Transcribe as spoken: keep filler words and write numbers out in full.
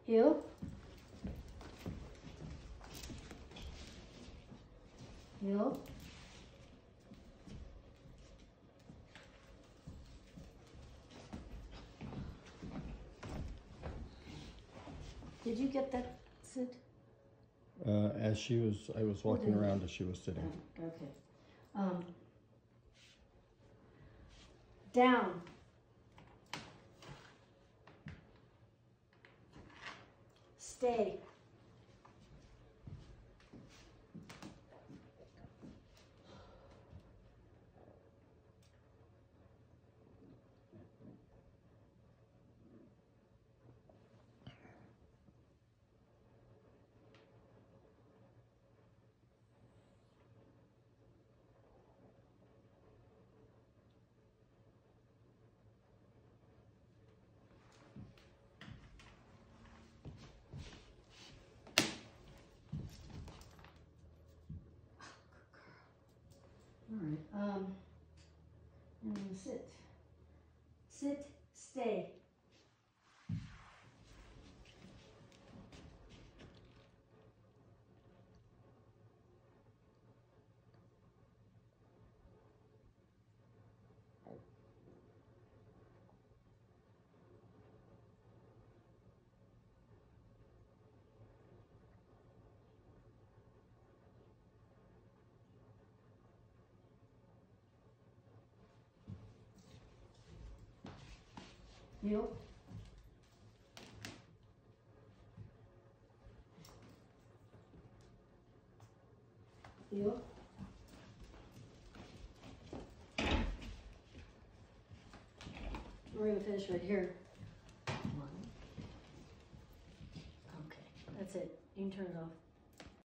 Heel. Heel. Did you get that, Sid? Uh, as she was, I was walking Oh, around as she was sitting. Oh, okay. Um, down. Stay. All right. Um, and then sit. Sit, stay. Heel. Heel. We're going to finish right here. One. Okay, that's it. You can turn it off.